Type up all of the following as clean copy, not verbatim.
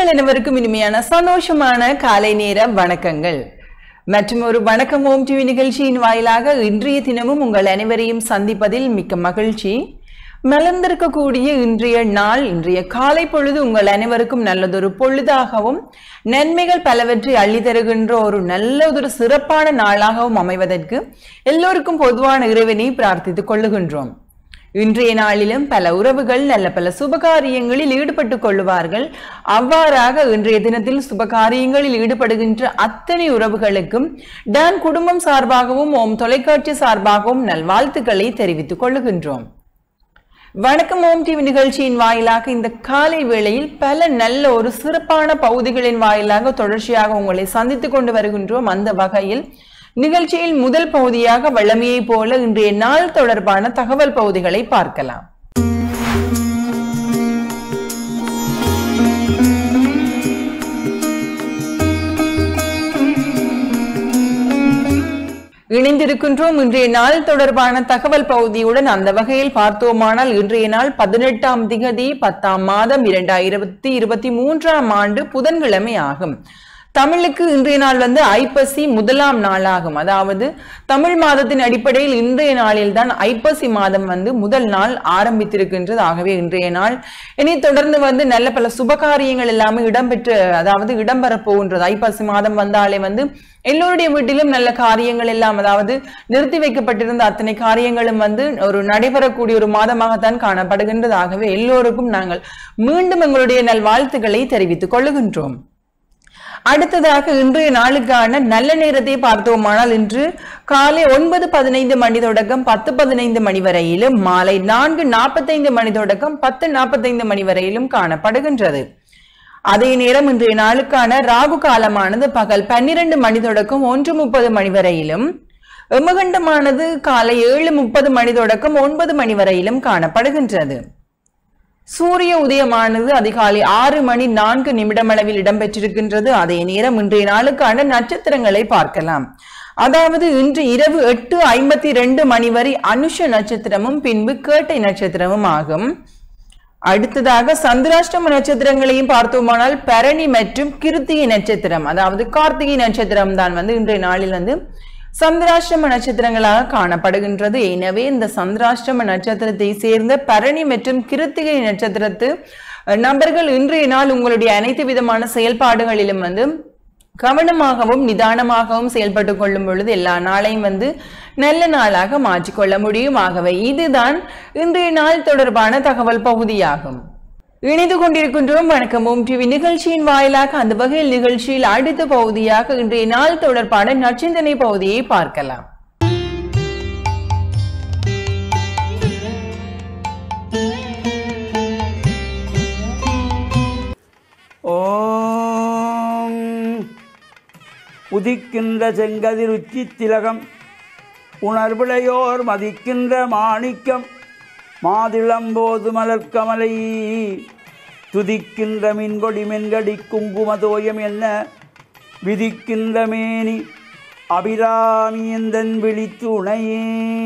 உங்கள் அனைவருக்கும் இனிமையான சந்தோஷமான காலை நேர வணக்கங்கள் மற்றும் ஒரு வணக்கம் ஓம் டிவி நிகழ்ச்சியின் வாயிலாக இன்றைய தினமும் உங்கள் அனைவரையும் சந்திப்பதில் மிக்க மகிழ்ச்சி. மலர்ந்திருக்கக்கூடிய இன்றைய நாள், இன்றைய காலை பொழுது உங்கள் அனைவருக்கும் நல்லதொரு பொழுதாகவும் நன்மைகள் பலவற்றை அள்ளி தருகின்ற ஒரு நல்லதொரு சிறப்பான நாளாகவும் அமைவதற்கு எல்லோருக்கும் பொதுவான இறைவனை பிரார்த்தித்துக் கொள்ளுகின்றோம். இன்றைய நாளிலும் பல உறவுகள் நல்ல பல சுபகாரியங்களில் ஈடுபட்டுக் கொள்ளுவார்கள். அவ்வாறாக இன்றைய தினத்தில் சுபகாரியங்களில் ஈடுபடுகின்ற அத்தனை உறவுகளுக்கும் டான் குடும்பம் சார்பாகவும் ஓம் தொலைக்காட்சி சார்பாகவும் நல்வாழ்த்துக்களை தெரிவித்துக் கொள்ளுகின்றோம். வணக்கம் ஓம் டிவி நிகழ்ச்சியின் வாயிலாக இந்த காலை வேளையில் பல நல்ல ஒரு சிறப்பான பகுதிகளின் வாயிலாக தொடர்ச்சியாக உங்களை சந்தித்துக் கொண்டு வருகின்றோம். அந்த வகையில் நிகழ்ச்சியில் முதல் பகுதியாக வழமையை போல இன்றைய நாள் தொடர்பான தகவல் பகுதிகளை பார்க்கலாம். இணைந்திருக்கின்றோம் இன்றைய நாள் தொடர்பான தகவல் பகுதியுடன். அந்த வகையில் பார்த்தோமானால் இன்றைய நாள் 18ஆம் திகதி 10ஆம் மாதம் 2023ஆம் ஆண்டு புதன்கிழமை ஆகும். தமிழுக்கு இன்றைய நாள் ஐப்பசி முதலாம் நாளாகும். அதாவது தமிழ் மாதத்தின் அடிப்படையில் இன்றைய நாளில் தான் ஐப்பசி மாதம் முதல் நாள் ஆரம்பித்திருக்கின்றது. ஆகவே இன்றைய நாள் இனி தொடர்ந்து நல்ல பல சுபகாரியங்கள் எல்லாமே இடம்பெறப் போகின்றது. ஐப்பசி மாதம் வந்தாலே எல்லோருடைய வீட்டிலும் நல்ல காரியங்கள் எல்லாம், அதாவது நிறுத்தி வைக்கப்பட்டிருந்த அத்தனை காரியங்களும் ஒரு நடைபெறக்கூடிய ஒரு மாதமாகத்தான் காணப்படுகின்றது. ஆகவே எல்லோருக்கும் நாங்கள் மீண்டும் எங்களுடைய நல்வாழ்த்துக்களை தெரிவித்துக் கொள்ளுகின்றோம். அடுத்ததாக இன்றைய நாளுக்கான நல்ல நேரத்தை பார்த்தோமானால் இன்று காலை 9:15 மணி தொடக்கம் 10:15 மணி வரையிலும், மாலை 4:45 மணி தொடக்கம் 10:45 மணி வரையிலும் காணப்படுகின்றது. அதே நேரம் இன்றைய நாளுக்கான ராகு காலமானது பகல் 12 மணி தொடக்கம் 1:30 மணி வரையிலும், எமகண்டமானது காலை 7:30 மணி தொடக்கம் 9 மணி வரையிலும் காணப்படுகின்றது. சூரிய உதயமானது அதிகாலை 6:04 அளவில் இடம்பெற்றிருக்கின்றது. அதே நேரம் இன்றைய நாளுக்கான நட்சத்திரங்களை பார்க்கலாம். அதாவது இன்று இரவு 8:52 மணி வரை அனுஷ நட்சத்திரமும் பின்பு கேட்டை நட்சத்திரமும் ஆகும். அடுத்ததாக சந்திராஷ்டம நட்சத்திரங்களையும் பார்த்தோமானால் பரணி மற்றும் கிருத்திகை நட்சத்திரம், அதாவது கார்த்திகை நட்சத்திரம் தான் இன்றைய நாளில் சந்திராஷ்டம நட்சத்திரங்களாக காணப்படுகின்றது. எனவே இந்த சந்திராஷ்டம நட்சத்திரத்தை சேர்ந்த பரணி மற்றும் கிருத்திகை நட்சத்திரத்து நபர்கள் இன்றைய நாள் உங்களுடைய அனைத்து விதமான செயல்பாடுகளிலும் கவனமாகவும் நிதானமாகவும் செயல்பட்டு கொள்ளும் பொழுது எல்லா நாளையும் நல்ல நாளாக மாற்றிக்கொள்ள முடியும். ஆகவே இதுதான் இன்றைய நாள் தொடர்பான தகவல் பகுதியாகும். இணைந்து கொண்டிருக்கின்றோம் வணக்கம் ஓம் டிவி நிகழ்ச்சியின் வாயிலாக. அந்த வகையில் நிகழ்ச்சியில் அடுத்த பகுதியாக இன்றைய நாள் தொடர்பான நற்சிந்தனை பகுதியை பார்க்கலாம். ஓம் உதிக்கின்ற செங்கதிர் உச்சி திலகம் உணர்விளையோர் மதிக்கின்ற மாணிக்கம் மாதிளம்போது மலர்கமலை துதிக்கின்ற மின்கொடி மென்கடி குங்குமதோயம் என்ன விதிக்கின்ற மேனி அபிராமியந்தன் விழித்துணையே.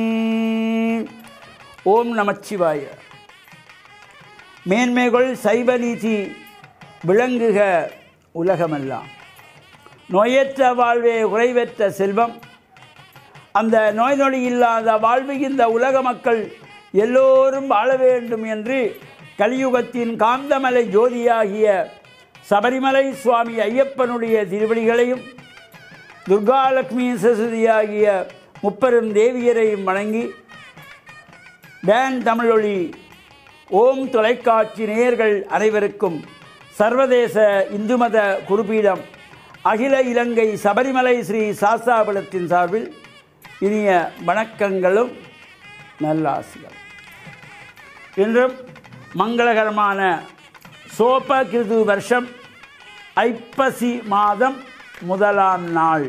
ஓம் நமச்சிவாய. மேன்மைகள் சைவ நீதி விளங்குக உலகமெல்லாம். நோயற்ற வாழ்வே குறைவற்ற செல்வம். அந்த நோய் நொடி இல்லாத வாழ்வு இந்த உலக மக்கள் எல்லோரும் வாழ வேண்டும் என்று கலியுகத்தின் காந்தமலை ஜோதியாகிய சபரிமலை சுவாமி ஐயப்பனுடைய திருவடிகளையும் துர்காலட்சுமி சரஸ்வதியாகிய முப்பெரும் தேவியரையும் வணங்கி டான் தமிழொலி ஓம் தொலைக்காட்சி நேயர்கள் அனைவருக்கும் சர்வதேச இந்து மத குருபீடம் அகில இலங்கை சபரிமலை ஸ்ரீ சாஸ்தாபலத்தின் சார்பில் இனிய வணக்கங்களும் நல்லாசிகள். இன்றும் மங்களகரமான சோப கிருது வருஷம் ஐப்பசி மாதம் முதலாம் நாள்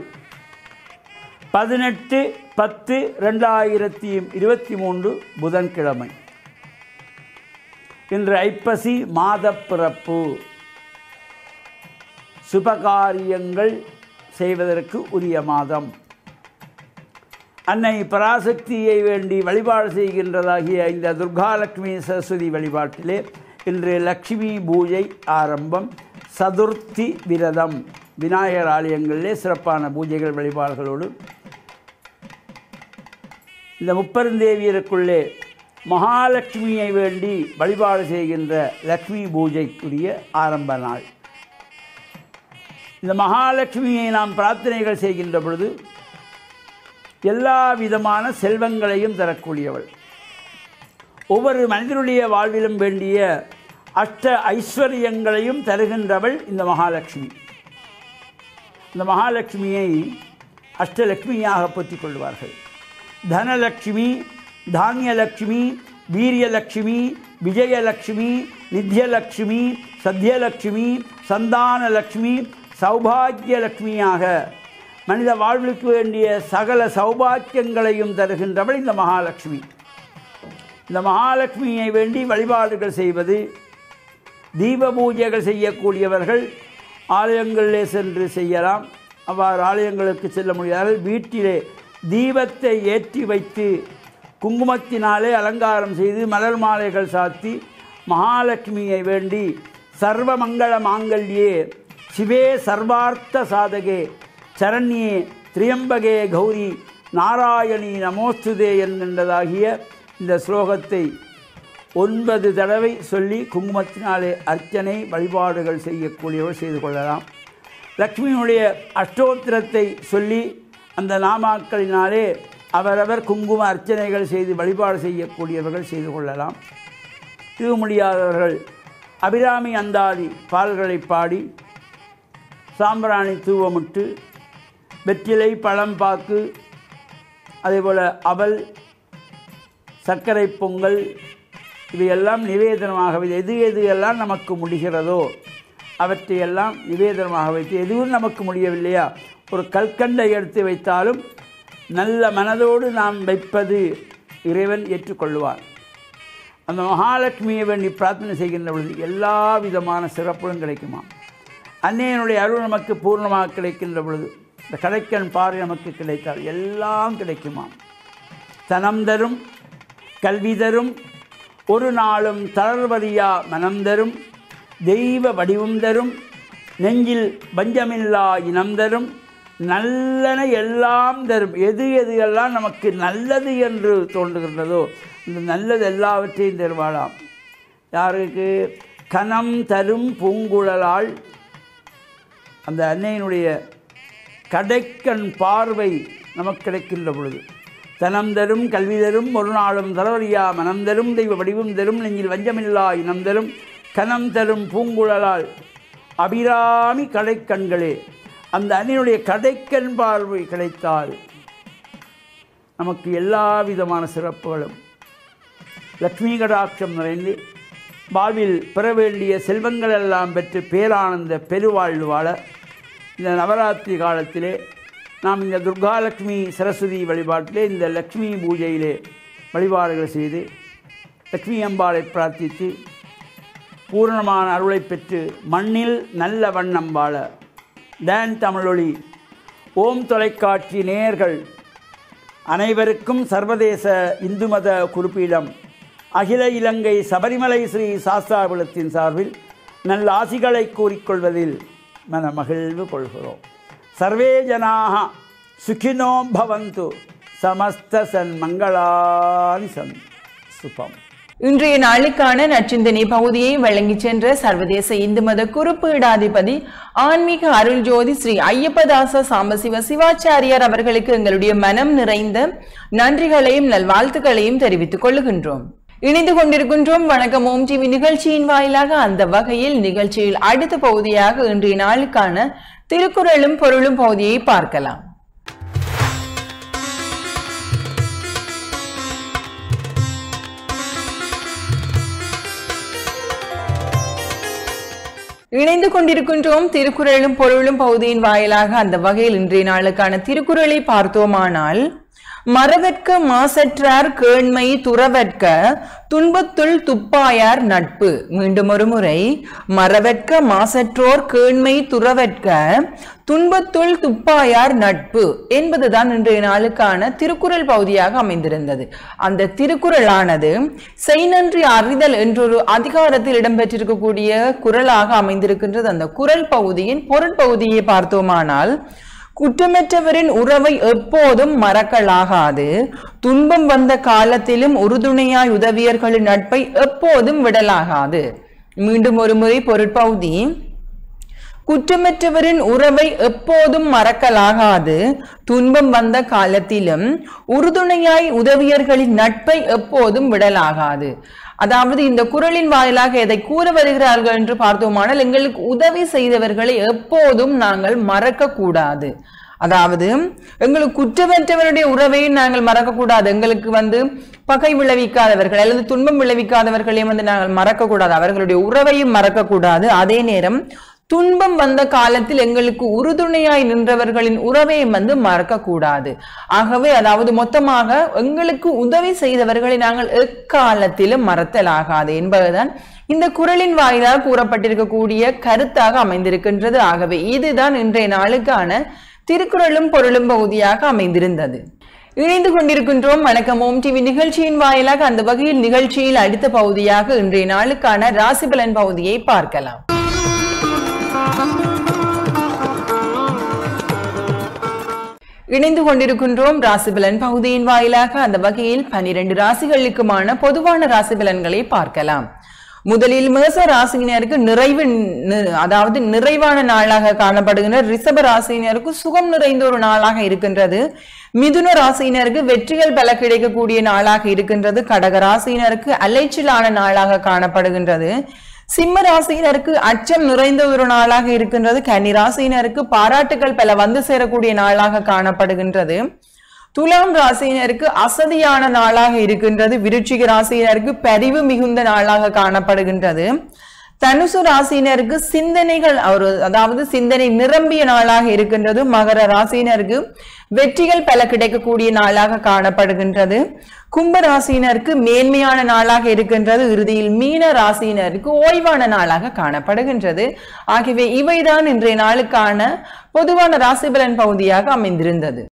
18/10/2023 புதன்கிழமை. இன்று ஐப்பசி மாத பிறப்பு. சுபகாரியங்கள் செய்வதற்கு உரிய மாதம். அன்னை பராசக்தியை வேண்டி வழிபாடு செய்கின்றதாகிய இந்த துர்காலட்சுமி சரஸ்வதி வழிபாட்டிலே இன்று லக்ஷ்மி பூஜை ஆரம்பம். சதுர்த்தி விரதம் விநாயகர் ஆலயங்களிலே சிறப்பான பூஜைகள் வழிபாடுகளோடு இந்த முப்பெருந்தேவியருக்குள்ளே மகாலட்சுமியை வேண்டி வழிபாடு செய்கின்ற லக்ஷ்மி பூஜைக்குரிய ஆரம்ப நாள். இந்த மகாலட்சுமியை நாம் பிரார்த்தனைகள் செய்கின்ற பொழுது எல்லா விதமான செல்வங்களையும் தரக்கூடியவள். ஒவ்வொரு மனிதனுடைய வாழ்விலும் வேண்டிய அஷ்ட ஐஸ்வர்யங்களையும் தருகின்றவள் இந்த மகாலட்சுமி. இந்த மகாலட்சுமியை அஷ்டலட்சுமியாக போற்றிக் கொள்வார்கள். தனலட்சுமி, தானியலட்சுமி, வீரியலட்சுமி, விஜயலட்சுமி, நித்யலட்சுமி, சத்யலட்சுமி, சந்தானலட்சுமி, சௌபாகியலட்சுமியாக மனித வாழ்வுக்கு வேண்டிய சகல சௌபாக்கியங்களையும் தருகின்றவள் இந்த மகாலட்சுமி. இந்த மகாலட்சுமியை வேண்டி வழிபாடுகள் செய்வது, தீப பூஜைகள் செய்யக்கூடியவர்கள் ஆலயங்களிலே சென்று செய்யலாம். அவ்வாறு ஆலயங்களுக்கு செல்ல முடியாத வீட்டிலே தீபத்தை ஏற்றி வைத்து குங்குமத்தினாலே அலங்காரம் செய்து மலர் மாலைகள் சாத்தி மகாலட்சுமியை வேண்டி சர்வ மங்கள மாங்கல்யே சிவே சர்வார்த்த சாதகே சரண்யே திரியம்பகே கௌரி நாராயணி நமோஸ்துதே என்கின்றதாகிய இந்த ஸ்லோகத்தை 9 தடவை சொல்லி குங்குமத்தினாலே அர்ச்சனை வழிபாடுகள் செய்யக்கூடியவர் செய்து கொள்ளலாம். லக்ஷ்மியினுடைய அஷ்டோத்திரத்தை சொல்லி அந்த நாமாக்களினாலே அவரவர் குங்கும அர்ச்சனைகள் செய்து வழிபாடு செய்யக்கூடியவர்கள் செய்து கொள்ளலாம். இது முடியாதவர்கள் அபிராமி அந்தாதி பால்களை பாடி சாம்பிராணி தூவமிட்டு வெற்றிலை பழம்பாக்கு அதேபோல் அவல் சர்க்கரை பொங்கல் இவையெல்லாம் நிவேதனமாக வைத்து எது எல்லாம் நமக்கு முடிகிறதோ அவற்றையெல்லாம் நிவேதனமாக வைத்து எதுவும் நமக்கு முடியவில்லையா ஒரு கல்கண்டை எடுத்து வைத்தாலும் நல்ல மனதோடு நாம் வைப்பது இறைவன் ஏற்றுக்கொள்வார். அந்த மகாலட்சுமியை வேண்டி பிரார்த்தனை செய்கின்ற பொழுது எல்லா விதமான சிறப்புகளும் கிடைக்குமா. அன்னையனுடைய அருள் நமக்கு பூர்ணமாக கிடைக்கின்ற பொழுது இந்த கடைக்கண் பார்வை நமக்கு கிடைத்தால் எல்லாம் கிடைக்குமா. தனம் தரும், கல்வி தரும், ஒரு நாளும் தளர்வறியா மனம் தரும், தெய்வ வடிவம் தரும், நெஞ்சில் பஞ்சமில்லா இனம் தரும், நல்லன எல்லாம் தரும். எது எல்லாம் நமக்கு நல்லது என்று தோன்றுகின்றதோ இந்த நல்லது எல்லாவற்றையும் தருவாளாம். யாருக்கு? கனம் தரும் பூங்குழலால் அந்த அன்னையினுடைய கடைக்கண் பார்வை நமக்கு கிடைக்கின்ற பொழுது தனம் தரும், கல்வி தரும், ஒரு நாளும் தளர்வறியா மனம் தரும், தெய்வ வடிவம் தரும், நெஞ்சில் வஞ்சமில்லா இனம் தரும், கனம் தரும் பூங்குழலால் அபிராமி கடைக்கண்களே. அந்த அன்னையினுடைய கடைக்கண் பார்வை கிடைத்தால் நமக்கு எல்லா விதமான சிறப்புகளும் லக்ஷ்மி கடாட்சம் நிறைந்து வாழ்வில் பெற வேண்டிய செல்வங்கள் எல்லாம் பெற்று பேரானந்த பெருவாழ்வு வாழ இந்த நவராத்திரி காலத்திலே நாம் இந்த துர்காலட்சுமி சரஸ்வதி வழிபாட்டிலே இந்த லக்ஷ்மி பூஜையிலே வழிபாடுகள் செய்து லக்ஷ்மி அம்பாளை பிரார்த்தித்து பூரணமான அருளை பெற்று மண்ணில் நல்ல வண்ணம் வாழ டான் தமிழொலி ஓம் தொலைக்காட்சி நேயர்கள் அனைவருக்கும் சர்வதேச இந்து மத குறிப்பீடம் அகில இலங்கை சபரிமலை ஸ்ரீ சாஸ்தாபுலத்தின் சார்பில் நல்ல ஆசிகளை கூறிக்கொள்வதில் மன மகிழ்வு கொள்கிறோம். சர்வே ஜனாக சுகினோ பவந்து சமஸ்த சன்மங்களானி சந்த் சுபம். இன்றைய நாளுக்கான நச்சிந்தனை பகுதியை வழங்கிச் சென்ற சர்வதேச இந்து மத குறிப்பீடாதிபதி ஆன்மீக அருள் ஜோதி ஸ்ரீ ஐயப்பதாச சாம்பசிவ சிவாச்சாரியார் அவர்களுக்கு எங்களுடைய மனம் நிறைந்த நன்றிகளையும் நல்வாழ்த்துக்களையும் தெரிவித்துக் கொள்கின்றோம். இணைந்து கொண்டிருக்கின்றோம் வணக்கம் ஓம் டிவி நிகழ்ச்சியின் வாயிலாக. அந்த வகையில் நிகழ்ச்சியில் அடுத்த பகுதியாக இன்றைய நாளுக்கான திருக்குறளும் பொருளும் பகுதியை பார்க்கலாம். இணைந்து கொண்டிருக்கின்றோம் திருக்குறளும் பொருளும் பகுதியின் வாயிலாக. அந்த வகையில் இன்றைய நாளுக்கான திருக்குறளை பார்த்தோமானால் மறவற்க மாசற்றார் கேண்மை துறவற்க துன்பத்துள் துப்பாயார் நட்பு. மீண்டும் ஒரு முறை, மறவற்க மாசற்றோர் கேண்மை துறவற்க துன்பத்துள் துப்பாயார் நட்பு என்பதுதான் இன்றைய நாளுக்கான திருக்குறள் பகுதியாக அமைந்திருந்தது. அந்த திருக்குறளானது செய்நன்றி அறிதல் என்றொரு அதிகாரத்தில் இடம்பெற்றிருக்கக்கூடிய குறளாக அமைந்திருக்கின்றது. அந்த குறள் பகுதியின் பொருட்பகுதியை பார்த்தோமானால், குற்றமற்றவரின் உறவை எப்போதும் மறக்கலாகாது, துன்பம் வந்த காலத்திலும் உறுதுணையாய் உதவியர்களின் நட்பை எப்போதும் விடலாகாது. மீண்டும் ஒரு முறை பொருட்பகுதி, குற்றமற்றவரின் உறவை எப்போதும் மறக்கலாகாது, துன்பம் வந்த காலத்திலும் உறுதுணையாய் உதவியர்களின் நட்பை எப்போதும் விடலாகாது. அதாவது இந்த குறளின் வாயிலாக எதை கூற வருகிறார்கள் என்று பார்த்தோமானால், எங்களுக்கு உதவி செய்தவர்களை எப்போதும் நாங்கள் மறக்க கூடாது. அதாவது எங்களுக்கு குற்றமற்றவருடைய உறவையும் நாங்கள் மறக்க கூடாது. எங்களுக்கு பகை விளைவிக்காதவர்கள் அல்லது துன்பம் விளைவிக்காதவர்களையும் நாங்கள் மறக்க கூடாது. அவர்களுடைய உறவையும் மறக்க கூடாது. அதே நேரம் துன்பம் வந்த காலத்தில் எங்களுக்கு உறுதுணையாய் நின்றவர்களின் உறவை மறக்க கூடாது. ஆகவே அதாவது மொத்தமாக எங்களுக்கு உதவி செய்தவர்களை நாங்கள் எக்காலத்திலும் மறத்தலாகாது என்பதுதான் இந்த குறளின் வாயிலாக கூறப்பட்டிருக்கக்கூடிய கருத்தாக அமைந்திருக்கின்றது. ஆகவே இதுதான் இன்றைய நாளுக்கான திருக்குறளும் பொருளும் பகுதியாக அமைந்திருந்தது. இணைந்து கொண்டிருக்கின்றோம் வணக்கம் ஓம் டிவி நிகழ்ச்சியின் வாயிலாக. அந்த வகையில் நிகழ்ச்சியில் அடுத்த பகுதியாக இன்றைய நாளுக்கான ராசிபலன் பகுதியை பார்க்கலாம். இணைந்து கொண்டிருக்கின்றோம் ராசிபலன் பகுதியின் வாயிலாக. அந்த வகையில் 12 ராசிகளுக்குமான பொதுவான ராசிபலன்களை பார்க்கலாம். முதலில் மேச ராசியினருக்கு நிறைவான நாளாக காணப்படுகின்ற ரிஷப ராசியினருக்கு சுகம் நிறைந்த ஒரு நாளாக இருக்கின்றது. மிதுன ராசியினருக்கு வெற்றிகள் பல கிடைக்கக்கூடிய நாளாக இருக்கின்றது. கடக ராசியினருக்கு அலைச்சலான நாளாக காணப்படுகின்றது. சிம்ம ராசியினருக்கு அச்சம் நிறைந்த ஒரு நாளாக இருக்கின்றது. கன்னி ராசியினருக்கு பாராட்டுகள் பல வந்து சேரக்கூடிய நாளாக காணப்படுகின்றது. துலாம் ராசியினருக்கு அசதியான நாளாக இருக்கின்றது. விருச்சிக ராசியினருக்கு பரிவு மிகுந்த நாளாக காணப்படுகின்றது. தனுசு ராசியினருக்கு சிந்தனைகள் சிந்தனை நிரம்பிய நாளாக இருக்கின்றது. மகர ராசியினருக்கு வெற்றிகள் பல கிடைக்கக்கூடிய நாளாக காணப்படுகின்றது. கும்ப ராசியினருக்கு மேன்மையான நாளாக இருக்கின்றது. இறுதியில் மீன ராசியினருக்கு ஓய்வான நாளாக காணப்படுகின்றது. ஆகவே இவைதான் இன்றைய நாளுக்கான பொதுவான ராசிபலன் பகுதியாக அமைந்திருந்தது.